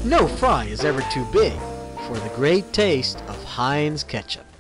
No fry is ever too big for the great taste of Heinz Ketchup.